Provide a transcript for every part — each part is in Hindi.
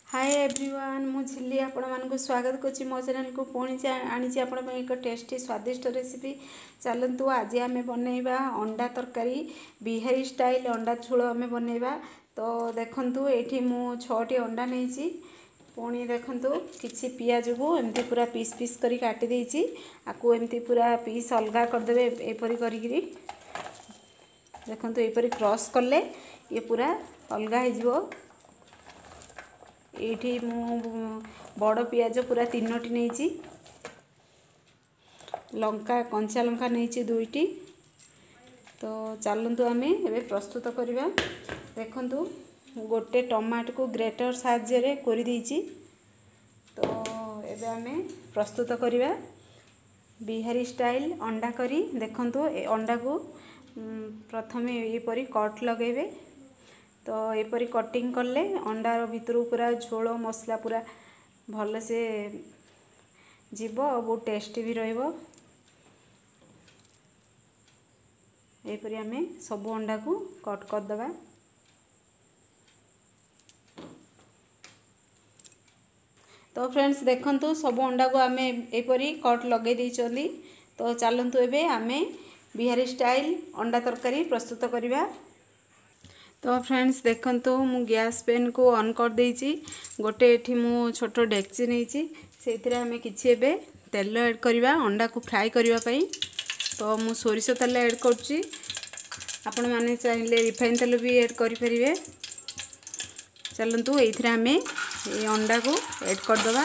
हाय एवरीवन मु झिल्ली आपण मानक स्वागत करछि मो चैनल को पुणी आनी आपण एक टेस्टी स्वादिष्ट रेसिपी। चलतु आज आम बनइबा अंडा तरकारी बिहारी स्टाइल अंडा झोल आम बनइबा। तो देखंतु एठी मु 6टी अंडा नेछि पुणी देखंतु किछि पियाज को एमती पूरा पीस पीस करी काटी देछि आकु एमती पूरा पीस अलगा कर देबे एपरी करिगिरी देखंतु एपरी क्रॉस करले ये पूरा अलगा हो जिवो। एठी मु बड़ पियाज पूरा 3टी नेछि लंका कंचा लंका नेछि 2टी। तो चलंतु आमे एबे प्रस्तुत करिबा। देखंतु गोटे टमाटो को ग्रेटर साहाय्य रे कोरि देछि। तो एबे आमे प्रस्तुत करिबा बिहारी स्टाइल अंडा करी। देखंतु ए अंडा को प्रथमे एपरी कट लगेबे। तो एपरी कटिंग करले अंडार भितर पूरा झोल मसला पूरा भल से जीव और बहुत टेस्टी भी रहिबो। एपरी आमे सब अंडा को कट कर दबा। तो फ्रेंड्स देखंतु सब अंडा को आमे एपरी कट लगे देइचली। तो चलंतु एबे आमे बिहारी स्टाइल अंडा तरकारी प्रस्तुत करिबा। तो फ्रेंड्स देखंतु मु गैस पेन को ऑन कर देइची। गोटे एठी मु छोटो डेक्ची नेइची सेथिरे हमें किछि एबे तेल ऐड करिबा अंडा को फ्राई करिबा पई। तो मु सोरिष तेल ऐड करछि, आपण माने चाहिले रिफाइन तेल भी ऐड करि परिबे। चलंतु एथिरे हमें ए अंडा को ऐड कर दबा।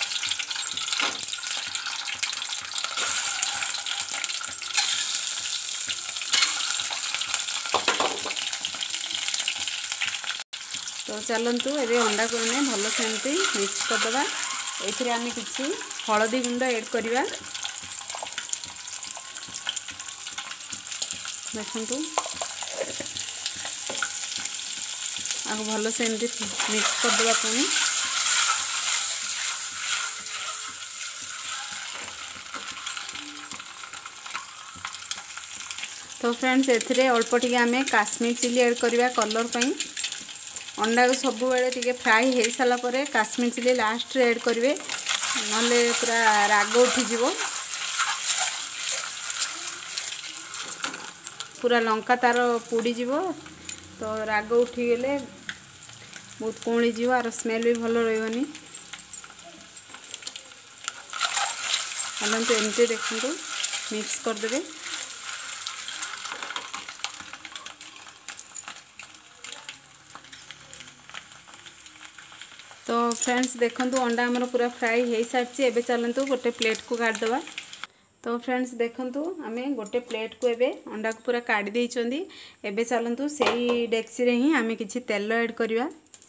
तो चलंतु एबे अंडा को हमें भल सेमती मिक्स कर दबा। एथिरे आमे किछि हळदी गुंड ऐड करिबा। देखंतु आको भल सेमती मिक्स कर दबा पुनी। तो फ्रेंड्स एथिरे अल्प टिके आमे काश्मीर चिली ऐड करिबा कलर पई। अंडा को सब बेले टिके फ्राई हो सारा पर काश्मीर चिली लास्ट रे ऐड करेंगे, नले पूरा राग उठी जीवो। पूरा लंका तार पोड़ी जीवो तो राग उठी गले बहुत कोणी जीवो और स्मेल भी भल रहबनी। तो एमती देखंतु मिक्स कर देबे। तो फ्रेंड्स देखंतु अंडा हमर पूरा फ्राई हो सारी। एबे चलंतु गोटे प्लेट को काट दबा। तो फ्रेंड्स देखंतु आमे गोटे प्लेट को एबे अंडा को पूरा काट देइचंदी। एबे चलंतु सेही डेक्सी रे ही आमे किछि तेल ऐड करिवा।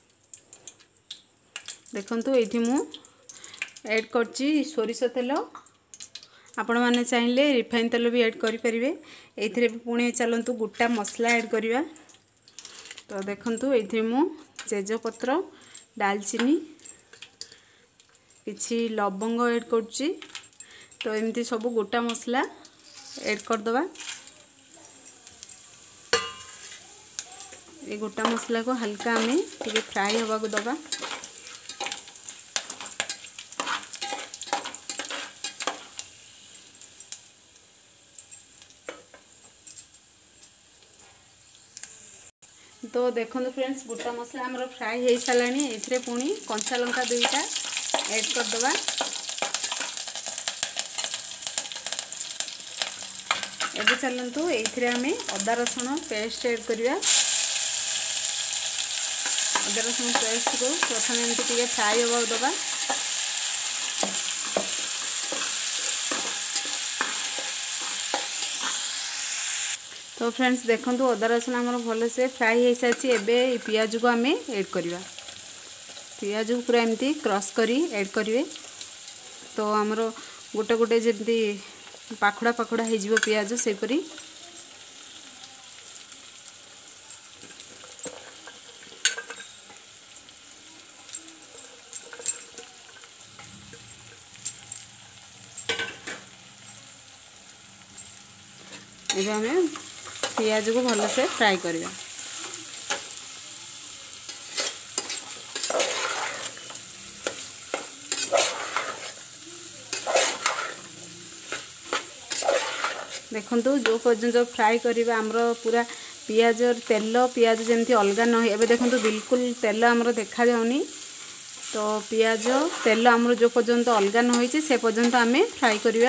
देखंतु एठी मु ऐड करछि सोरिष तेल, आपण माने चाहिले रिफाइन तेल भी ऐड करि परिबे। एथिरे पुणी चलंतु गुटा मसला ऐड करिवा। तो देखंतु एथि मु तेजपत्र दालचीनी किछि लवंग ऐड करछि। तो एमती सब गोटा मसला ऐड कर दबा। ये गोटा मसला को हल्का हमें टिके फ्राई होगा को दबा। तो देखो फ्रेंड्स गोटा मसला हमर फ्राई हो सारानी। एथिरे पुणी कंचा लंका 2टा ऐड कर दबा। एबे चलंतु एथिरे हमें अदा रसुण पेस्ट ऐड करिया। अदा रसुण पेस्ट को प्रथम एमती टिके फ्राई होगा दबा। तो फ्रेंड्स देखंतु अदा रसुण हमर भल से फ्राई हो सारी। एबे पियाज को आमे ऐड करिवा। पियाज को पूरा एमती क्रॉस करी ऐड करिवे। तो हमर गोटे गोटे जेमती पाखुड़ा पाखुड़ा हो जिवो पियाज से परी। एबे हमें पियाज को भल से फ्राई करिवा। देखंतु जो पर्यंत फ्राई करिबा हमरो पूरा पियाज और तेल पियाज जमती अलग न हो एबे देखंतु बिल्कुल तेल हमरो देखा जाउनी। तो पियाज तेल हमरो जो पर्यंत अलग न होइछि से पर्यंत आमे फ्राई करिबा।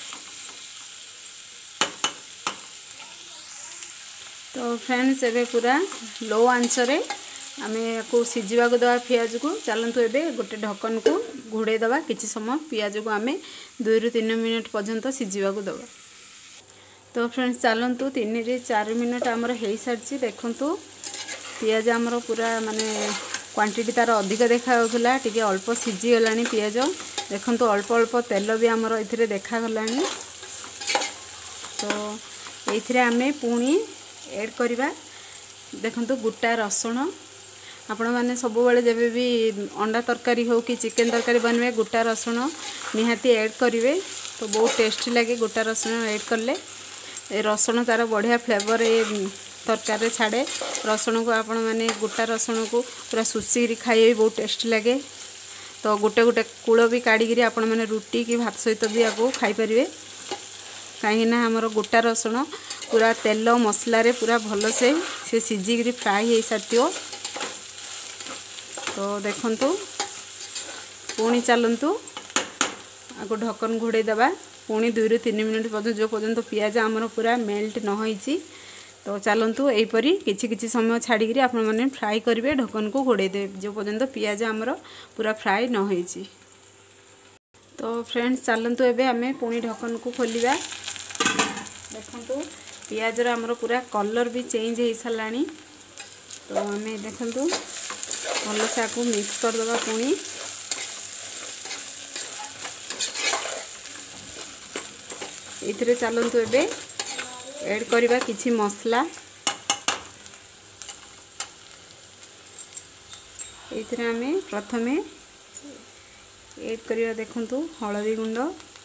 तो फ्रेंड्स एबे पूरा लो आंच रे आमे को सिझिबा को दवा पियाज को। चलंतु एबे गोटे ढक्कन को घोड़े दवा किछि समय पियाज को आमे 2 रु 3 मिनिट पर्यंत सिझिबा को दवा। तो फ्रेंड्स चलंतु 3 रे 4 मिनिट हमर हेई सारछि। देखंतु पियाज हमर पूरा माने क्वांटिटी तार अधिक देखा होतला टिके अल्प सिझी गलानी पियाज। देखंतु अल्प अल्प तेल भी हमर इथिरे देखा गलानी। तो एथिरे आमे पुणी ऐड करिबा। देखंतु गुटा रसुण आपण माने सब बेले जेबे भी अंडा तरकारी हो कि चिकन तरकारी बनवे गोटा रसुण निहाती ऐड करिवे तो बहुत टेस्टी लगे। गोटा रसुण ऐड करले ए रसुण तार बढ़िया फ्लेवर ए तरकारी छाड़े। रसुण को आपण माने गोटा रसुण को पूरा सुसीरी खाइए बहुत टेस्टी लगे। तो गोटे गोटे कूल भी काढ़ी आपण माने रुटी कि भात सहित भी आको खाई परिवे कहीं ना हमर गोटा रसुण पूरा तेल मसला रे पूरा भल से सिझी फ्राई हो साथियो। तो देखंतु पुणी चलंतु आको ढक्कन घोड़े दबा पुणी 2 रु 3 मिनिट पर्यंत जो पर्यंत पियाज हमर पूरा मेल्ट न होईची। तो चलंतु एपरी किछि किछि समय छाड़ी आपण माने फ्राई करिवे ढक्कन को घोड़े दे जो पर्यंत पियाज हमर पूरा फ्राई न होईची। तो फ्रेंड्स चलंतु एबे हमें पुणी ढक्कन को खोलिबा। देखंतु पियाज रा हमर पूरा कलर भी चेंज हो सारानी। तो हमें देखंतु भल से आपको मिक्स कर दबा पुणी। इथिरे चलंतु एबे ऐड करिबा किछि मसला। इथिरे हमें प्रथमे ऐड करिबा देखंतु हळदी गुंड।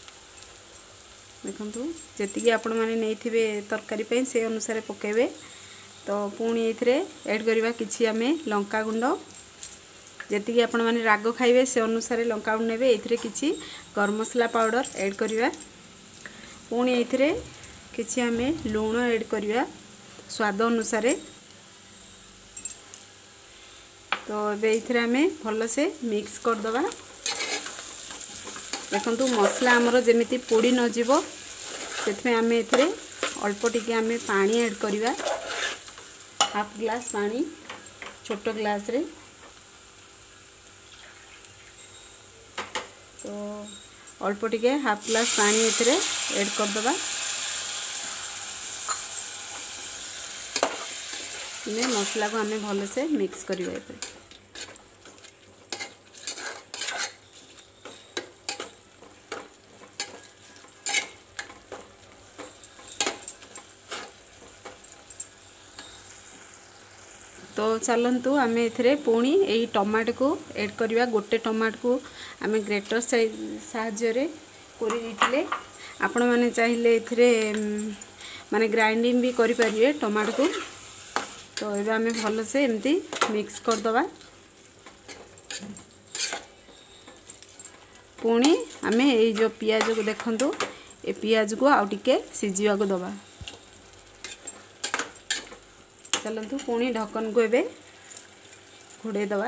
देखंतु जेतिकी आपण माने नेइथिबे तरकारी पे से अनुसार पकेबे। तो पुणी इथिरे ऐड करिबा किछि हमें लंका गुंड जेतिकी आपण माने राग खाइबे से अनुसार लंका गुंड नेबे। इथिरे किछि गरम मसला पाउडर ऐड करिबा। पुणी इथिरे किछि हमें लूण ऐड करिबा स्वाद अनुसार। तो एबे इथिरे हमें भल से मिक्स कर दबा। देखंतु मसला हमर जेमिति पोड़ी न जीवो सेथमे हमें इथिरे अल्प टिके हमें पानी ऐड करिबा। हाफ ग्लास पानी छोटो ग्लास रे। तो अल्प टिके हाफ ग्लास पानी इथिरे ऐड कर दबा। इने मसला को हमें भल से मिक्स करिबा। तो चलंतु आमे एथिरे पुणी एई टमाटो को ऐड करिबा। गोटे टमाटो को आमे ग्रेटर साहाय्य रे कोरि दिथिले। आपण माने चाहिले एथिरे माने ग्राइंडिंग भी करि परिबे टमाटो को। तो एबे आमे भल से एमती मिक्स कर दबा। पुणी आमे एई जो पियाज को देखंतु ए पियाज को आउ टिके सिझिबा को दबा। चलंतु पुणी ढक्कन को एबे घोड़े दबा।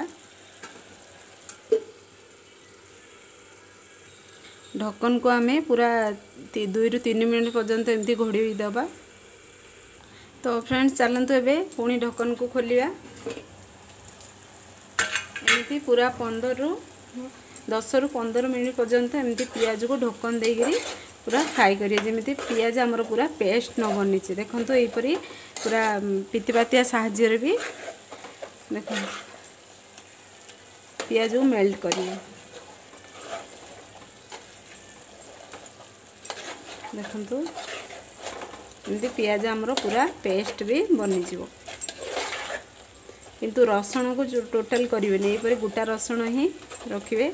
ढक्कन को आमे पूरा 2 रु 3 मिनिट पर्यंत एमती घोड़ी दबा। तो फ्रेंड्स चलंतु एबे पुणी ढक्कन को खोलिबा। एमती पूरा 10 रु 15 मिनिट पर्यंत एमती पियाज को ढक्कन देगिरी पूरा फ्राई करिए जेमिति पियाज हमर पूरा पेस्ट न बनिचे। देखंतु एपरी पूरा पितिपातिया साहाय्य रे भी देखो पियाज को मेल्ट करिए। देखंतु एमती पियाज हमर पूरा पेस्ट भी बनि जिवो। किंतु रसुण को जो टोटल करिवे नै एपरी गोटा रसुण ही रखिवे।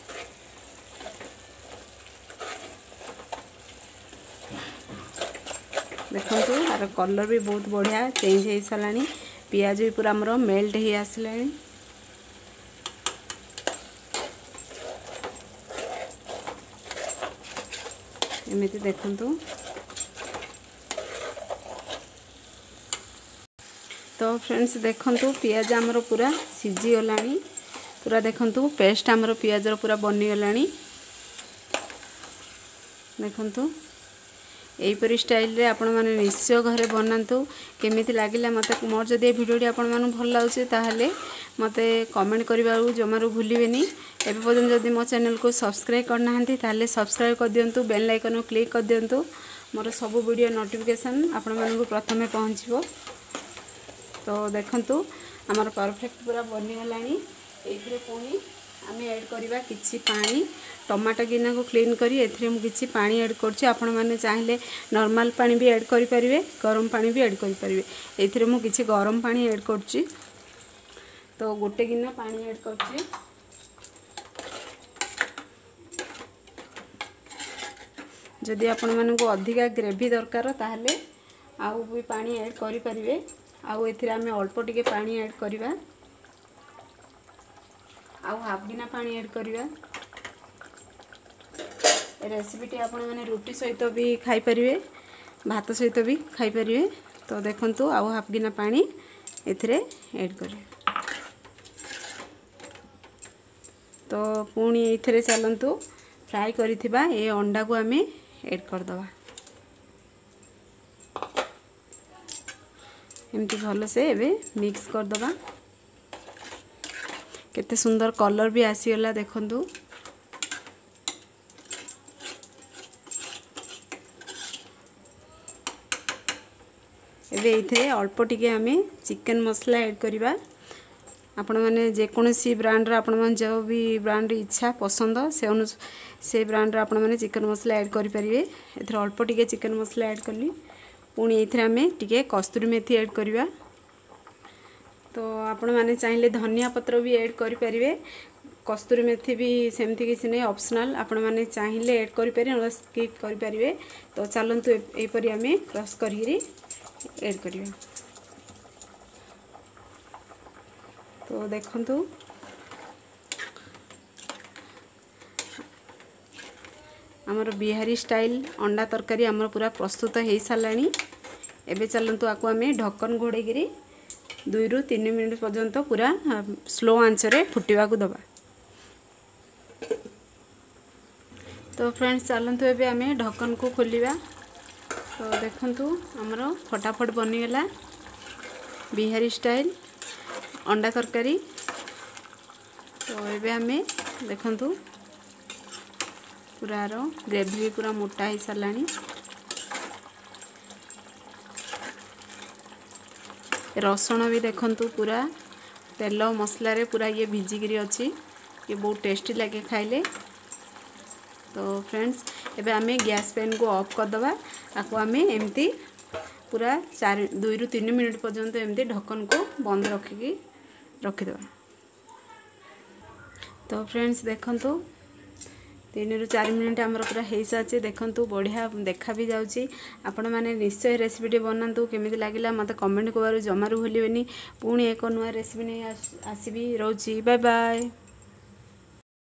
देखंतु आर कलर भी बहुत बढ़िया चेंज हो सारानी। पियाज भी पूरा हमर मेल्ट हो आसलानी। एमती देखंतु तो फ्रेंड्स देखंतु पियाज आमर पूरा सीझी गलानी पूरा देखंतु पेस्ट आमर पियाजर पूरा बनी गलानी देखंतु एहीपरी स्टाइल रे आपण माने निश्चय घरे बनातु केमिति लागिला मते मोर जदि वीडियोटी आपण मानु भल लागुचे ताहले मते कमेंट करबा जमारू भूलिबेनी एबे पर्यंत जदि मो चैनल को सब्सक्राइब करना हंती ताहले सब्सक्राइब कर दियंतु बेल आइकन को क्लिक कर दियंतु मोर सब वीडियो नोटिफिकेशन आपण मानकु प्रथमे पहुंचबो। तो देखंतु हमर परफेक्ट पूरा बनी गलानी एथिरे पुनी आमे ऐड करबा किछि पानी टमाटो गिना को क्लीन करी एथिरे मु किछि पानी ऐड करछि आपण माने चाहिले नॉर्मल पानी भी ऐड करि परिवे गरम पानी भी ऐड करि परिवे एथिरे मु किछि गरम पानी ऐड करछि। तो गोटे गिना पानी ऐड करछि जदि आपण मानकु अधिका ग्रेवी दरकार ताहले आउ भी पानी ऐड करि परिवे आउ एथिरे आमे अल्प टिके पानी ऐड करबा आउ हाफ गिना पानी ऐड करबा। रेसिपीटी आपण माने रोटी सहित भी खाई परिवे भात सहित भी खाई परिवे। तो देखंतु आउ हाफ गिना पानी एथिरे ऐड करिवे। तो पुणी एथिरे चलंतु फ्राई करिथिबा ए अंडा को आमे ऐड कर दवा एमती भल से एबे मिक्स कर दवा केते सुंदर कलर भी आसीगला देखंतु। एबे इथे अल्प टिके आमे चिकन मसला ऐड करिबा आपण माने जे कोनोसी ब्रांड रा आपण माने जो भी ब्रांड इच्छा पसंद से ब्रांड रा आपण माने चिकन मसला ऐड करि परिवे। एथरे अल्प टिके चिकन मसला ऐड करली पुणी एथरे आमे टिके कस्तूरी मेथी ऐड करिबा। तो आपण माने चाहिले धनिया पत्र भी ऐड करि परिवे कस्तूरी मेथी भी सेमती किसी नहीं ऑप्शनल आपण माने चाहिले ऐड करि परिवे न स्किप करि परिवे। तो चलंतु ए परी आमे क्रश करिरी ऐड करिवा। तो देखंतु हमर बिहारी स्टाइल अंडा तरकारी हमर पूरा प्रस्तुत हो साराणी। एबे चलंतु आकु आमे ढक्कन घोड़े गिरी 2 ରୁ 3 मिनिट पर्यंत पूरा स्लो आंच रे फुटिवा को दबा। तो फ्रेंड्स चलंतु एबे आमे ढक्कन को खोलिबा। तो देखंतु हमर फटाफट बनी गला बिहारी स्टाइल अंडा तरकारी। तो एबे आमे देखंतु पूरा रो ग्रेवी पूरा मोटा ही साराणी। रसुण भी देखंतु पूरा तेल मसला रे पूरा ये भिजिगिरी अच्छी ये बहुत टेस्टी लगे खाइले। तो फ्रेंड्स एबे आमे गैस पैन को ऑफ कर दबा आको आमे एमती पूरा 2 ରୁ 3 मिनिट पर्यंत एमती ढक्कन को बंद रखिदबा। तो फ्रेंड्स देखंतु 3 ରୁ 4 मिनिट आमर पूरा हो सारी देखंतु बढ़िया देखा भी जाउची। आपण माने निश्चय रेसिपीटी बनातु केमिति लागिला मते कमेंट करबार जमारू भूलिबेनी। पुणी एक नुआ रेसिपी नहीं आसीबी। रहउची बाय बाय।